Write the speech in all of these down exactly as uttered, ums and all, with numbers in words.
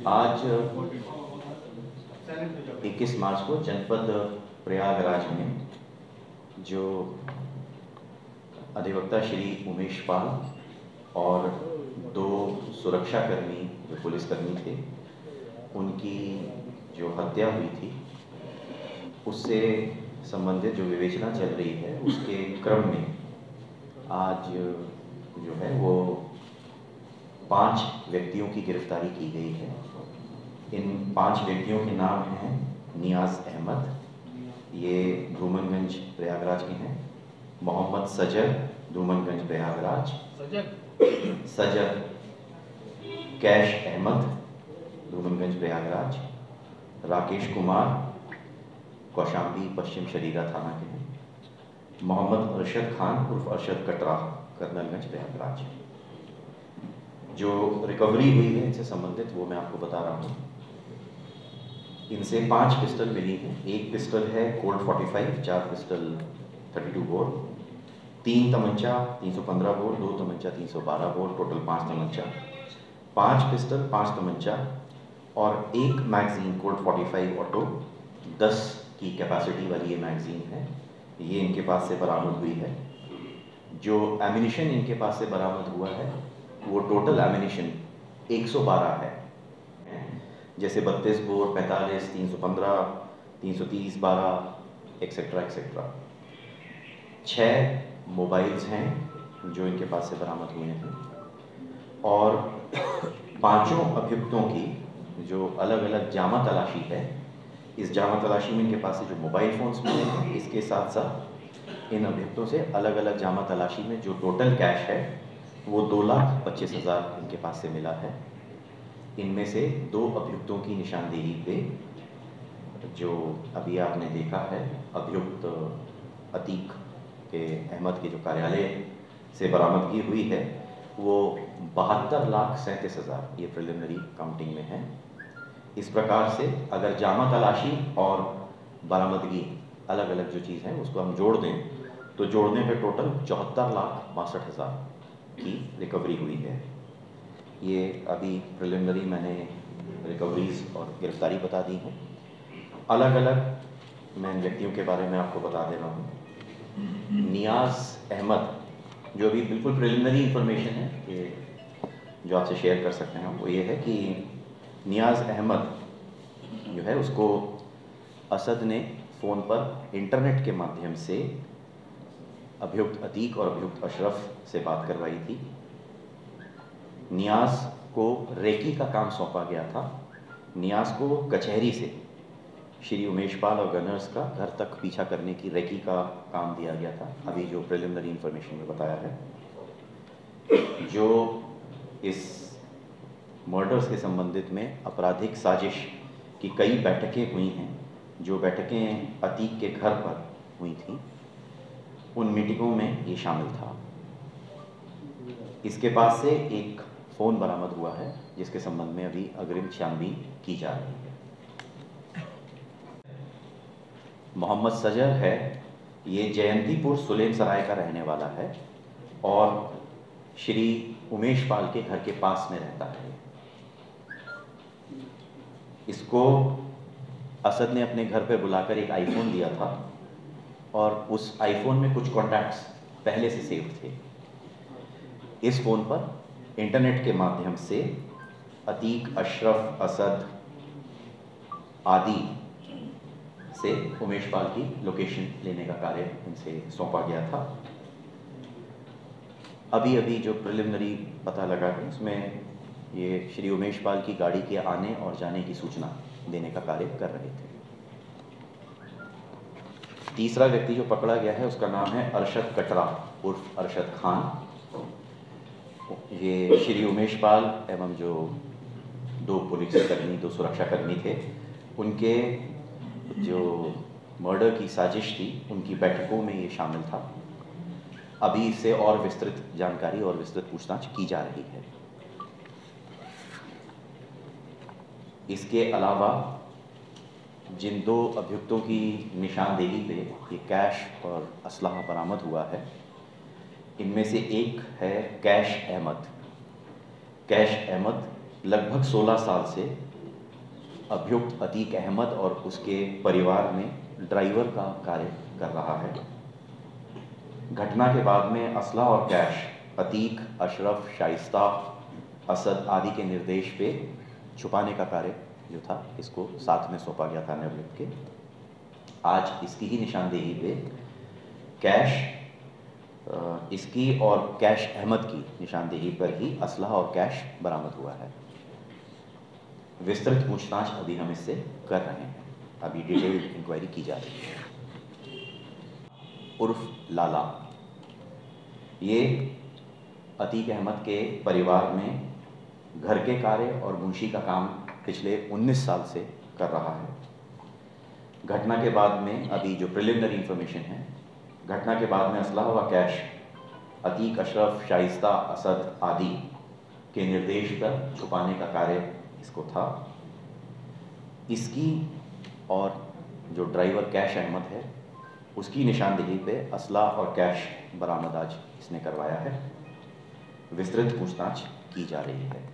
आज इक्कीस मार्च को जनपद प्रयागराज में जो अधिवक्ता श्री उमेश पाल और दो सुरक्षाकर्मी जो पुलिसकर्मी थे, उनकी जो हत्या हुई थी, उससे संबंधित जो विवेचना चल रही है, उसके क्रम में आज जो है वो पांच व्यक्तियों की गिरफ्तारी की गई है। इन पांच व्यक्तियों के नाम हैं नियाज अहमद, ये धूमनगंज प्रयागराज के हैं। मोहम्मद सजर, धूमनगंज प्रयागराज। सजर सजर कैश अहमद, धूमनगंज प्रयागराज। राकेश कुमार, कौशाम्बी पश्चिम शरीरा थाना के हैं। मोहम्मद अरशद खान उर्फ अरशद कटरा, कर्नलगंज प्रयागराज। जो रिकवरी हुई है इनसे संबंधित वो मैं आपको बता रहा हूँ। इनसे पांच पिस्टल मिली हैं। एक पिस्टल है कोल्ट पैंतालीस, चार पिस्टल बत्तीस बोर, तीन तमंचा तीन सौ पंद्रह बोर, दो तमंचा तीन सौ बारह बोर, टोटल पाँच तमंचा। पांच पिस्टल, पांच तमंचा और एक मैगजीन कोल्ट पैंतालीस ऑटो, दस की कैपेसिटी वाली ये मैगजीन है, ये इनके पास से बरामद हुई है। जो एमिनिशन इनके पास से बरामद हुआ है वो टोटल एमिनिशन एक सौ बारह है, जैसे बत्तीस बोर, पैंतालीस, तीन सौ पंद्रह, तीन सौ तीस, बारह एक्सेट्रा एक्सेट्रा। छः मोबाइल्स हैं जो इनके पास से बरामद हुए हैं और पांचों अभियुक्तों की जो अलग अलग जामा तलाशी है, इस जामा तलाशी में इनके पास से जो मोबाइल फ़ोन्स मिले हैं, इसके साथ साथ इन अभियुक्तों से अलग अलग जामा तलाशी में जो टोटल कैश है वो दो लाख पच्चीस हज़ार इनके पास से मिला है। इनमें से दो अभियुक्तों की निशानदेही पे जो अभी आपने देखा है, अभियुक्त अतीक के अहमद के जो कार्यालय से बरामदगी हुई है वो बहत्तर लाख सैंतीस हज़ार ये प्रिलिमिनरी काउंटिंग में है। इस प्रकार से अगर जामा तलाशी और बरामदगी अलग अलग जो चीज़ है उसको हम जोड़ दें तो जोड़ने पे टोटल चौहत्तर लाख बासठ हज़ार की रिकवरी हुई है। ये अभी प्रिलिमिनरी मैंने रिकवरीज और गिरफ्तारी बता दी हैं। अलग अलग मैं इन व्यक्तियों के बारे में आपको बता दे रहा हूँ। नियाज अहमद जो अभी बिल्कुल प्रिलिमिनरी इंफॉर्मेशन है कि जो आपसे शेयर कर सकते हैं, वो ये है कि नियाज अहमद जो है उसको असद ने फ़ोन पर इंटरनेट के माध्यम से अभियुक्त अतीक और अभियुक्त अशरफ से बात करवाई थी। नियाज को रेकी का काम सौंपा गया था। नियाज को कचहरी से श्री उमेश पाल और गनर्स का घर तक पीछा करने की रेकी का काम दिया गया था, अभी जो प्रिलिमिनरी इंफॉर्मेशन में बताया है। जो इस मर्डर्स के संबंधित में आपराधिक साजिश की कई बैठकें हुई हैं, जो बैठकें अतीक के घर पर हुई थी, उन मीटिंगों में ये शामिल था। इसके पास से एक फ़ोन बरामद हुआ है जिसके संबंध में अभी अग्रिम छानबीन की जा रही है। मोहम्मद सजर है, ये जयंतीपुर सुलेम सराय का रहने वाला है और श्री उमेश पाल के घर के पास में रहता है। इसको असद ने अपने घर पे बुलाकर एक आईफोन दिया था और उस आईफोन में कुछ कॉन्टैक्ट्स पहले से सेव थे। इस फ़ोन पर इंटरनेट के माध्यम से अतीक, अशरफ, असद आदि से उमेश पाल की लोकेशन लेने का कार्य इनसे सौंपा गया था। अभी अभी जो प्रिलिमिनरी पता लगा है उसमें ये श्री उमेश पाल की गाड़ी के आने और जाने की सूचना देने का कार्य कर रहे थे। तीसरा व्यक्ति जो पकड़ा गया है उसका नाम है अरशद कटरा उर्फ अरशद खान। ये श्री उमेश पाल एवं जो दो पुलिसकर्मी, दो सुरक्षाकर्मी थे, उनके जो मर्डर की साजिश थी उनकी बैठकों में ये शामिल था। अभी इससे और विस्तृत जानकारी और विस्तृत पूछताछ की जा रही है। इसके अलावा जिन दो अभियुक्तों की निशानदेही पे ये कैश और असलहा बरामद हुआ है, इनमें से एक है कैश अहमद। कैश अहमद लगभग सोलह साल से अभियुक्त अतीक अहमद और उसके परिवार में ड्राइवर का कार्य कर रहा है। घटना के बाद में असला और कैश अतीक, अशरफ, शाइस्ता, असद आदि के निर्देश पे छुपाने का कार्य जो था इसको साथ में सौंपा गया था निर्लिप्त के। आज इसकी ही निशानदेही पे कैश इसकी और कैश अहमद की निशानदेही पर ही असला और कैश बरामद हुआ है। विस्तृत पूछताछ अभी हम इससे कर रहे हैं, अभी डिटेल्ड इंक्वायरी की जा रही है। उर्फ लाला, ये अतीक अहमद के परिवार में घर के कार्य और मुंशी का काम पिछले उन्नीस साल से कर रहा है। घटना के बाद में अभी जो प्रिलिमिनरी इंफॉर्मेशन है, घटना के बाद में असला व कैश अतीक, अशरफ, शाइस्ता, असद आदि के निर्देश पर छुपाने का कार्य इसको था। इसकी और जो ड्राइवर कैश अहमद है उसकी निशानदेही पे असला और कैश बरामद आज इसने करवाया है। विस्तृत पूछताछ की जा रही है।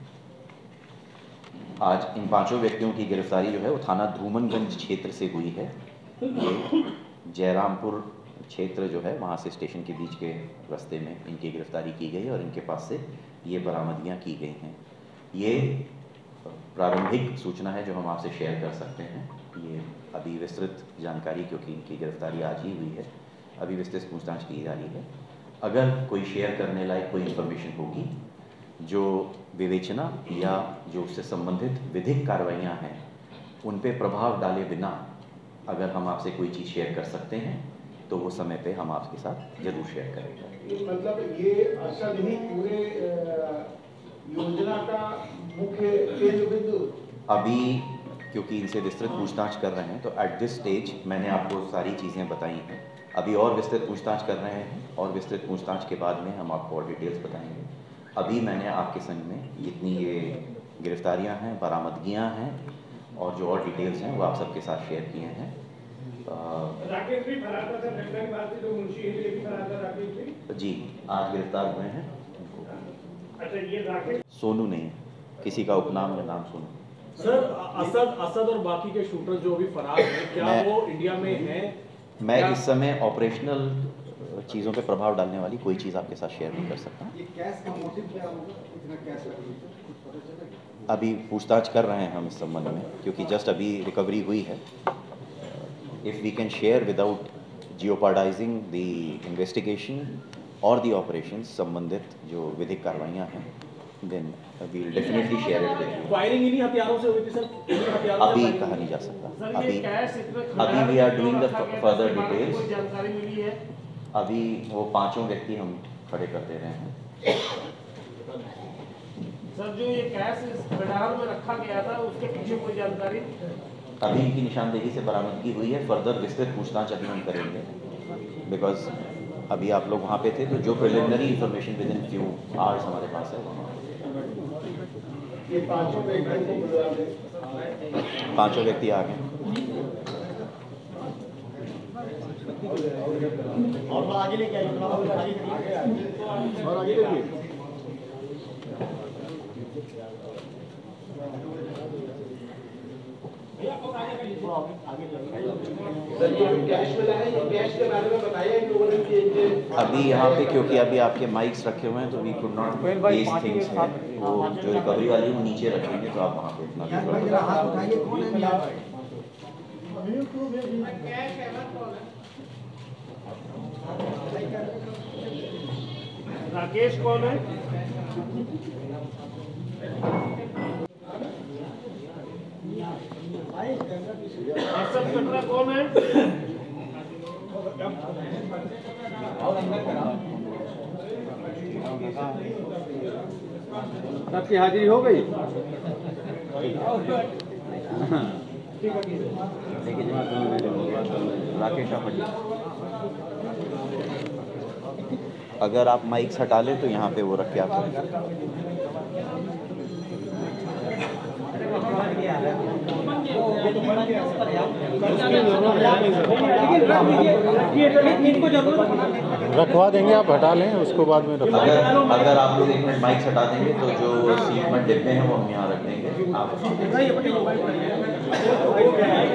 आज इन पांचों व्यक्तियों की गिरफ्तारी जो है वो थाना ध्रूमनगंज क्षेत्र से हुई है। ये जयरामपुर क्षेत्र जो है वहाँ से स्टेशन के बीच के रास्ते में इनकी गिरफ्तारी की गई और इनके पास से ये बरामदगियाँ की गई हैं। ये प्रारंभिक सूचना है जो हम आपसे शेयर कर सकते हैं। ये अभी विस्तृत जानकारी, क्योंकि इनकी गिरफ्तारी आज ही हुई है, अभी विस्तृत पूछताछ की जा रही है। अगर कोई शेयर करने लायक कोई इन्फॉर्मेशन होगी जो विवेचना या जो उससे संबंधित विधिक कार्रवाइयाँ हैं उन पे प्रभाव डाले बिना अगर हम आपसे कोई चीज़ शेयर कर सकते हैं तो वो समय पे हम आपके साथ जरूर शेयर करेंगे। मतलब ये असल ही पूरे योजना का मुख्य केंद्र बिंदु अभी क्योंकि इनसे विस्तृत पूछताछ कर रहे हैं तो एट दिस स्टेज मैंने आपको सारी चीज़ें बताई हैं। अभी और विस्तृत पूछताछ कर रहे हैं और विस्तृत पूछताछ के बाद में हम आपको और डिटेल्स बताएंगे। अभी मैंने आपके संग में जितनी ये गिरफ्तारियां हैं, बरामदगियां हैं और जो और डिटेल्स हैं वो आप सबके साथ शेयर किए हैं। राकेश भी फरार था सर, घटना के बाद से जो मुंशी है ये भी फरार था राकेश भी? जी, आज गिरफ्तार हुए हैं। अच्छा, ये राकेश सोनू नहीं है, किसी का उपनाम या नाम सोनू। सर, असद असद और बाकी के शूटर जो भी फरार हैं, क्या वो इंडिया में हैं? मैं इस समय ऑपरेशनल चीज़ों पे प्रभाव डालने वाली कोई चीज़ आपके साथ शेयर नहीं कर सकता। ये कैश का मोटिव क्या होगा? इतना कैश लगा? अभी पूछताछ कर रहे हैं हम इस संबंध में, क्योंकि जस्ट अभी रिकवरी हुई है। If we can share without jeopardising the investigation और द ऑपरेशन संबंधित जो विधिक कार्रवाइयाँ हैं, then we will definitely share it with you. Firing इन्हीं हथियारों से हुई थी सर? अभी कहा नहीं जा सकता। अभी अभी we are doing the further details. जानकारी मिली है अभी वो पांचों व्यक्ति हम खड़े कर दे रहे हैं। सर, जो ये कैश भंडार में रखा गया था उसके पीछे कोई जानकारी? अभी इनकी निशानदेही से बरामदगी हुई है। फर्दर विस्तृत पूछताछ अभी हम करेंगे, बिकॉज अभी आप लोग वहाँ पे थे तो जो preliminary information within few hours हमारे पास है वहाँ ये पांचों व्यक्तियों को बुला दे। पांचों व्यक्ति आ गए। और आगे लेके आइए, और आगे लेके कैश मिला है, ये कैश के बारे में बताइए कि लोगों ने अभी यहाँ पे क्योंकि अभी आपके माइक्स रखे हुए हैं तो we could not base things है। वो जो रिकवरी वाली है वो नीचे रखेंगे तो आप वहाँ पे इतना राकेश कौन है? असद कटरा कौन है? आपकी हाजिरी हो गई? राकेश आप अगर आप माइक्स हटा लें तो यहाँ पे वो रख के आप रखवा देंगे, आप हटा लें उसको बाद में रखवा अगर अगर आप लोग एक मिनट माइक्स हटा देंगे तो जो सीट में डिब्बे हैं वो हम यहाँ रख देंगे। आप